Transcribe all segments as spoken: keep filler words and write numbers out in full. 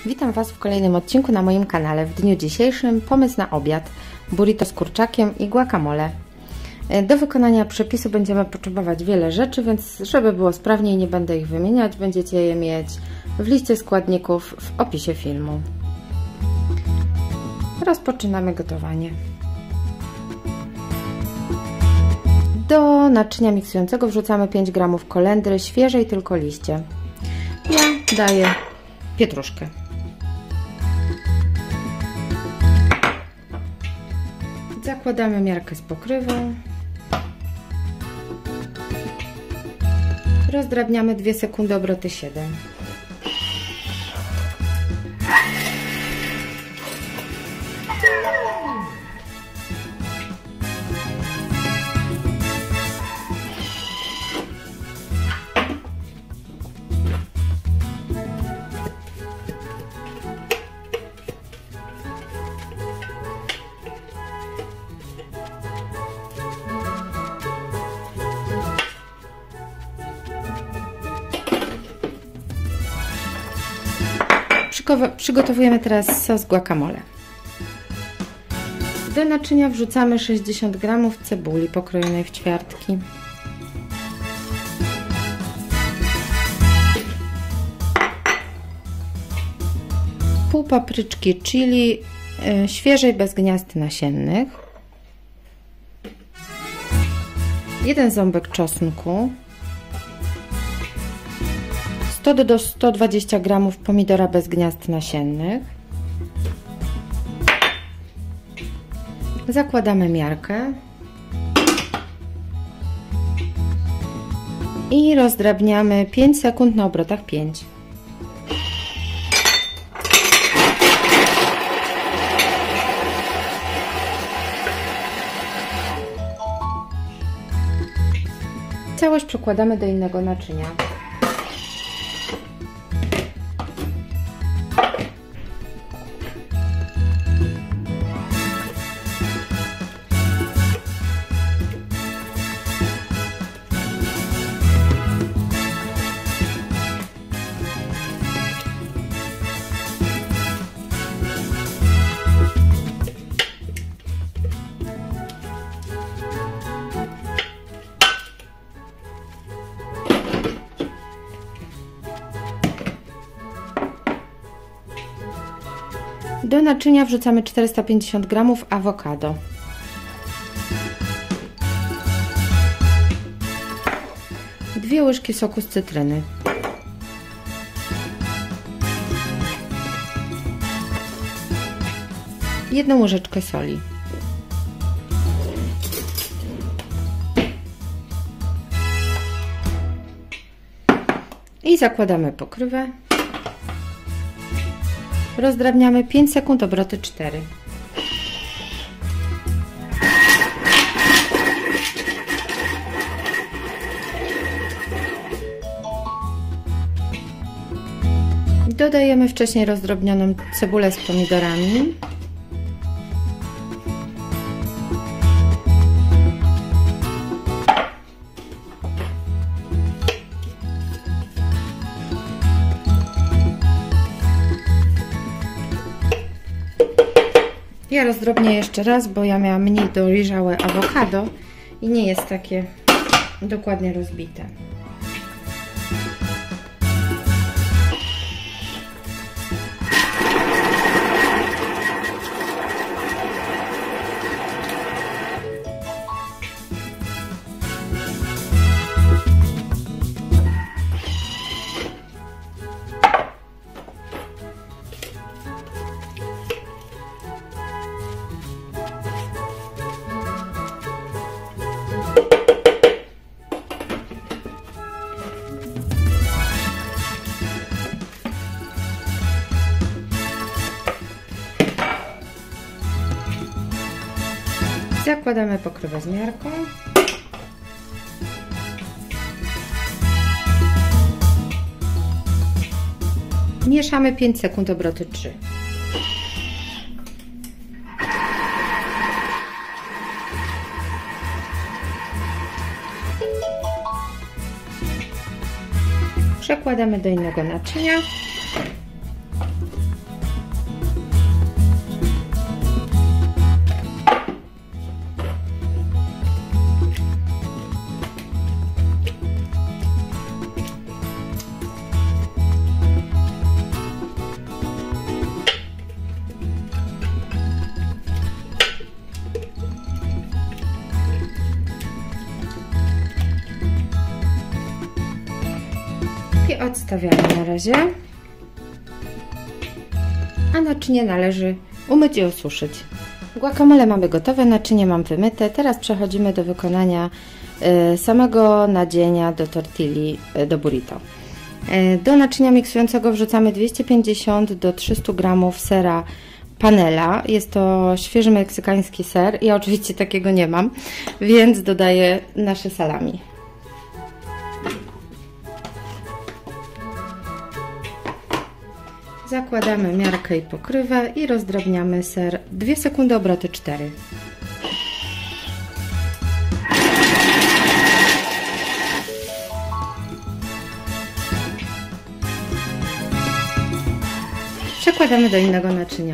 Witam Was w kolejnym odcinku na moim kanale. W dniu dzisiejszym pomysł na obiad: burrito z kurczakiem i guacamole. Do wykonania przepisu będziemy potrzebować wiele rzeczy, więc żeby było sprawniej, nie będę ich wymieniać. Będziecie je mieć w liście składników w opisie filmu. Rozpoczynamy gotowanie. Do naczynia miksującego wrzucamy pięć gramów kolendry, świeżej tylko liście. Ja daję pietruszkę. Zakładamy miarkę z pokrywą. Rozdrabniamy dwie sekundy, obroty siedem. Przygotowujemy teraz sos guacamole. Do naczynia wrzucamy sześćdziesiąt gramów cebuli pokrojonej w ćwiartki. Pół papryczki chili, yy, świeżej, bez gniazd nasiennych. Jeden ząbek czosnku. sto do stu dwudziestu gramów pomidora bez gniazd nasiennych. Zakładamy miarkę i rozdrabniamy pięć sekund na obrotach pięć. Całość przekładamy do innego naczynia. Do naczynia wrzucamy czterysta pięćdziesiąt gramów awokado. Dwie łyżki soku z cytryny. Jedną łyżeczkę soli. I zakładamy pokrywę. Rozdrabniamy pięć sekund, obroty cztery. Dodajemy wcześniej rozdrobnioną cebulę z pomidorami. Ja rozdrobnię jeszcze raz, bo ja miałam mniej dojrzałe awokado i nie jest takie dokładnie rozbite. Zakładamy pokrywę z miarką. Mieszamy pięć sekund, obroty trzy. Przekładamy do innego naczynia. odstawiamy na razie. A naczynie należy umyć i osuszyć. Guacamole mamy gotowe, naczynie mam wymyte. Teraz przechodzimy do wykonania y, samego nadzienia do tortilli, y, do burrito. Y, do naczynia miksującego wrzucamy dwieście pięćdziesiąt do trzystu gramów sera panela. Jest to świeży meksykański ser. Ja oczywiście takiego nie mam, więc dodaję nasze salami. Zakładamy miarkę i pokrywę i rozdrabniamy ser. dwie sekundy, obroty cztery. Przekładamy do innego naczynia.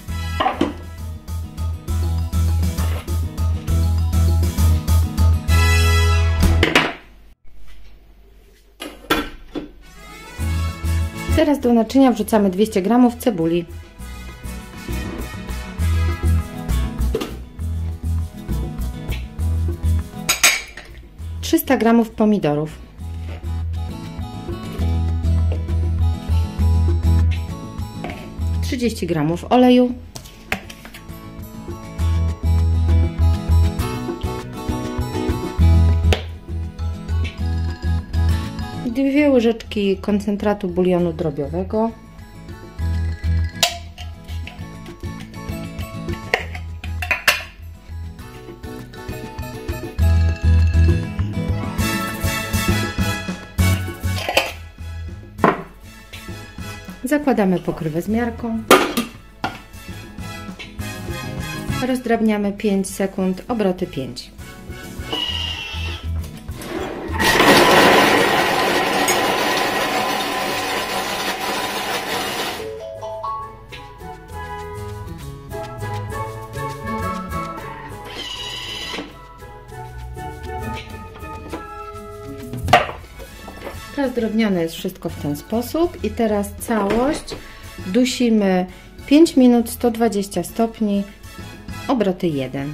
Teraz do naczynia wrzucamy dwieście gramów cebuli, trzysta gramów pomidorów, trzydzieści gramów oleju, dwie łyżeczki koncentratu bulionu drobiowego, zakładamy pokrywę z miarką, rozdrabniamy pięć sekund, obroty pięć. Rozdrobnione jest wszystko w ten sposób i teraz całość dusimy pięć minut, sto dwadzieścia stopni, obroty jeden.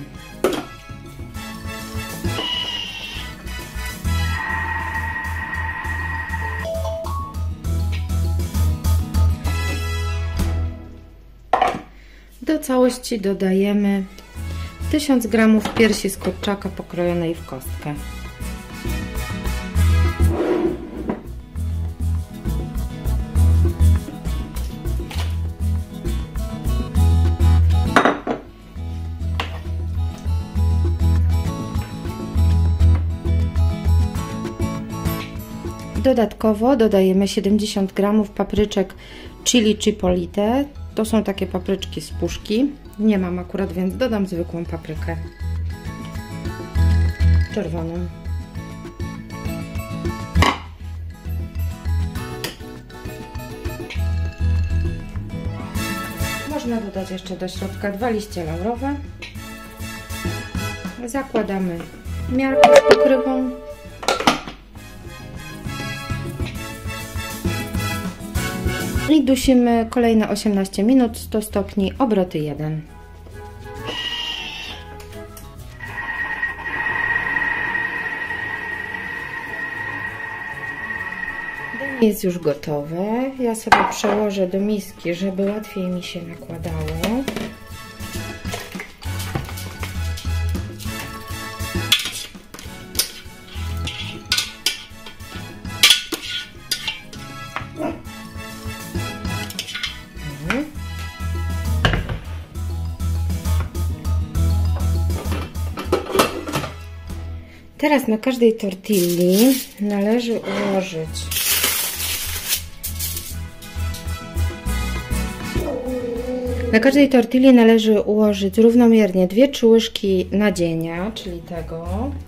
Do całości dodajemy tysiąc gramów piersi z kurczaka pokrojonej w kostkę. Dodatkowo dodajemy siedemdziesiąt gramów papryczek chili chipotle. To są takie papryczki z puszki. Nie mam akurat, więc dodam zwykłą paprykę czerwoną. Można dodać jeszcze do środka dwa liście laurowe. Zakładamy miarkę z pokrywą. I dusimy kolejne osiemnaście minut, sto stopni, obroty jeden. Danie jest już gotowe. Ja sobie przełożę do miski, żeby łatwiej mi się nakładało. Teraz na każdej tortilli należy ułożyć na każdej tortilli należy ułożyć równomiernie dwie trzy łyżki nadzienia, czyli tego.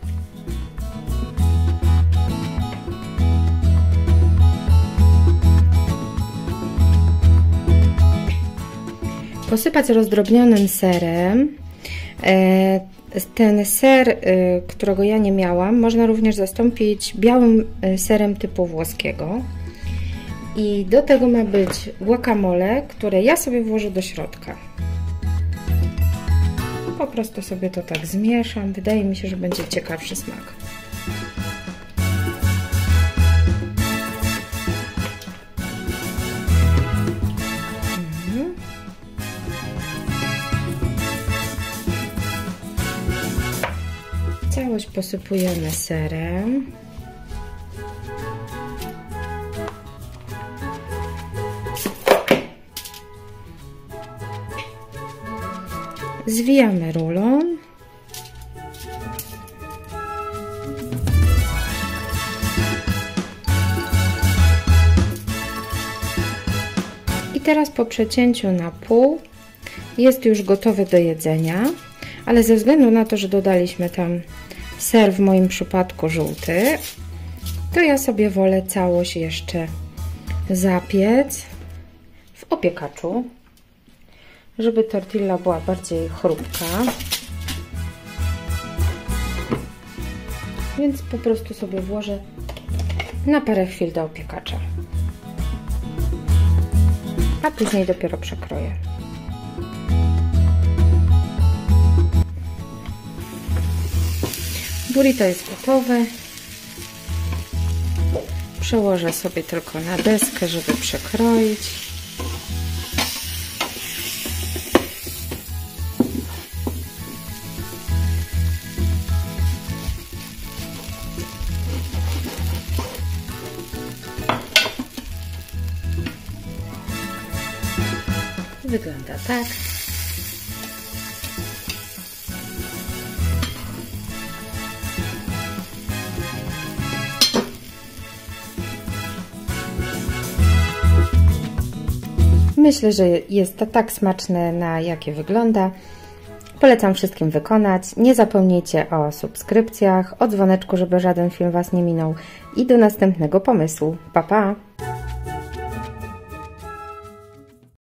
Posypać rozdrobnionym serem. Ten ser, którego ja nie miałam, można również zastąpić białym serem typu włoskiego. I do tego ma być guacamole, które ja sobie włożę do środka. Po prostu sobie to tak zmieszam. Wydaje mi się, że będzie ciekawszy smak. Całość posypujemy serem. Zwijamy rulą. I teraz po przecięciu na pół jest już gotowy do jedzenia, ale ze względu na to, że dodaliśmy tam ser, w moim przypadku żółty, to ja sobie wolę całość jeszcze zapiec w opiekaczu, żeby tortilla była bardziej chrupka. Więc po prostu sobie włożę na parę chwil do opiekacza, a później dopiero przekroję. Burrito jest gotowe. Przełożę sobie tylko na deskę, żeby przekroić. Wygląda tak. Myślę, że jest to tak smaczne, na jakie wygląda. Polecam wszystkim wykonać. Nie zapomnijcie o subskrypcjach, o dzwoneczku, żeby żaden film Was nie minął. I do następnego pomysłu. Pa, pa!